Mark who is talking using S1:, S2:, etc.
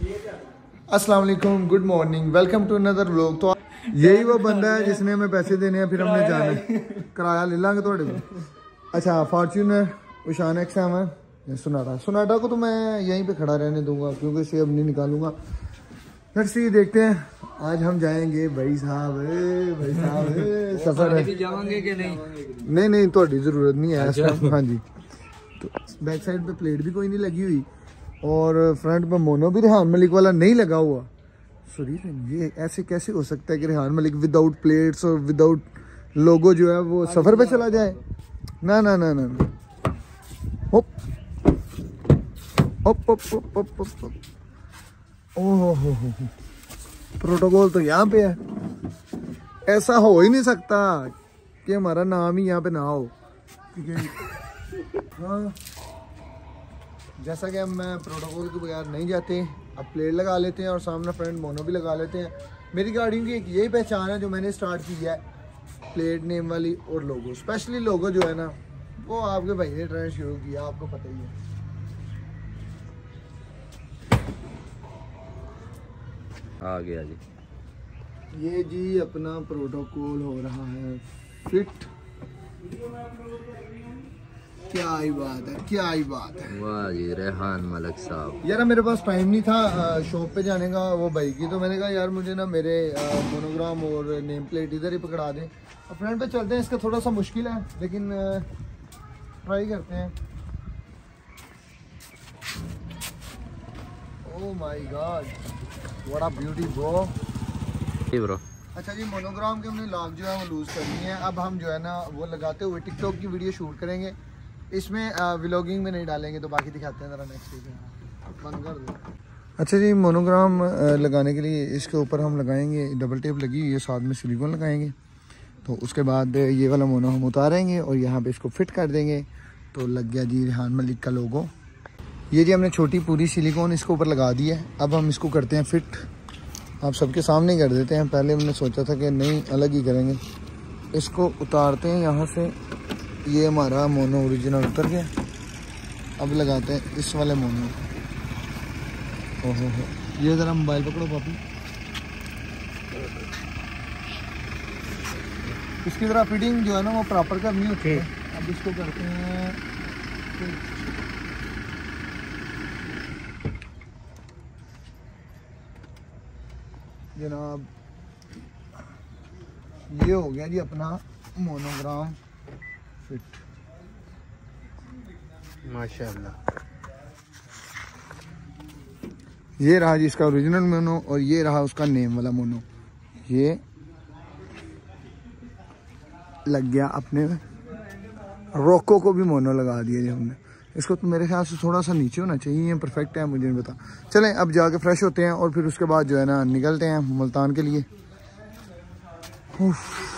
S1: अस्सलाम वालेकुम, good morning, welcome to another vlog. तो यही वो बंदा है जिसने हमें पैसे देने हैं, फिर हमने जाना है, किराया ले लेंगे थोड़े को। अच्छा, फॉर्च्यूनर, उशान XM, सोनाटा को तो मैं यहीं पे खड़ा रहने दूंगा क्योंकि इसे अब नहीं निकालूंगा। लेट्स सी, देखते हैं आज हम जाएंगे। भाई साहब सफर है,
S2: जाओगे कि नहीं?
S1: नहीं थोड़ी जरूरत नहीं है इस टाइम। हाँ जी, तो बैक साइड पे प्लेट भी कोई नहीं लगी हुई और फ्रंट पे मोनो भी रेहान मलिक वाला नहीं लगा हुआ। सॉरी, ये ऐसे कैसे हो सकता है कि रेहान मलिक विदाउट प्लेट्स और विदाउट लोगो जो है वो सफर पे चला जाए? ना ना ना ना, hope hope hope hope hope hope. ओहो हो, प्रोटोकॉल तो यहाँ पे है। ऐसा हो ही नहीं सकता कि हमारा नाम ही यहाँ पे ना हो। हाँ, जैसा कि हम प्रोटोकॉल के बगैर नहीं जाते, अब प्लेट लगा लेते हैं और सामने फ्रंट मोनो भी लगा लेते हैं। मेरी गाड़ियों की एक यही पहचान है जो मैंने स्टार्ट की है, प्लेट नेम वाली और लोगो। स्पेशली लोगो जो है ना, वो आपके भाई ने ट्रेंड शुरू किया, आपको पता ही है।
S2: आ गया जी,
S1: ये जी अपना प्रोटोकॉल हो रहा है फिट। क्या ही बात है, क्या ही बात है।
S2: वाह जी रेहान मलिक साहब।
S1: यार मेरे पास टाइम नहीं था शॉप पे जाने का वो भाई की, तो मैंने कहा यार मुझे ना मेरे मोनोग्राम और नेम प्लेट इधर ही पकड़ा दें। अब फ्रंट पे चलते हैं, इसका थोड़ा सा मुश्किल है लेकिन ट्राई करते हैं। Oh my god, what a beauty bro.
S2: Bro,
S1: अच्छा जी, मोनोग्राम के हमने लॉक जो है वो लूज़ करनी है। अब हम जो है ना वो लगाते हुए टिकटॉक की वीडियो शूट करेंगे। इसमें व्लॉगिंग में नहीं डालेंगे, तो बाकी दिखाते हैं ज़रा नेक्स्ट वीक। बंद कर दो। अच्छा जी, मोनोग्राम लगाने के लिए इसके ऊपर हम लगाएंगे, डबल टेप लगी हुई है, साथ में सिलिकॉन लगाएंगे। तो उसके बाद ये वाला मोनो हम उतारेंगे और यहाँ पे इसको फिट कर देंगे। तो लग गया जी रेहान मलिक का लोगो। ये जी हमने छोटी पूरी सिलिकॉन इसके ऊपर लगा दी है। अब हम इसको करते हैं फिट। आप सबके सामने ही कर देते हैं, पहले हमने सोचा था कि नहीं अलग ही करेंगे। इसको उतारते हैं यहाँ से, ये हमारा मोनो ओरिजिनल उतर गया। अब लगाते हैं इस वाले मोनो। ओहो हो, ये ज़रा मोबाइल पकड़ो पापी। इसकी ज़रा फिटिंग जो है ना वो प्रॉपर करनी होती है। अब इसको करते हैं जनाब। ये हो गया जी अपना मोनोग्राम फिट,
S2: माशाल्लाह।
S1: ये रहा जी इसका ओरिजिनल मोनो और ये रहा उसका नेम वाला मोनो। ये लग गया अपने रोको को भी मोनो लगा दिया जी हमने। इसको तो मेरे ख्याल से थोड़ा सा नीचे होना चाहिए, ये परफेक्ट है, मुझे नहीं पता। चलें अब जाके फ्रेश होते हैं और फिर उसके बाद जो है ना निकलते हैं मुल्तान के लिए।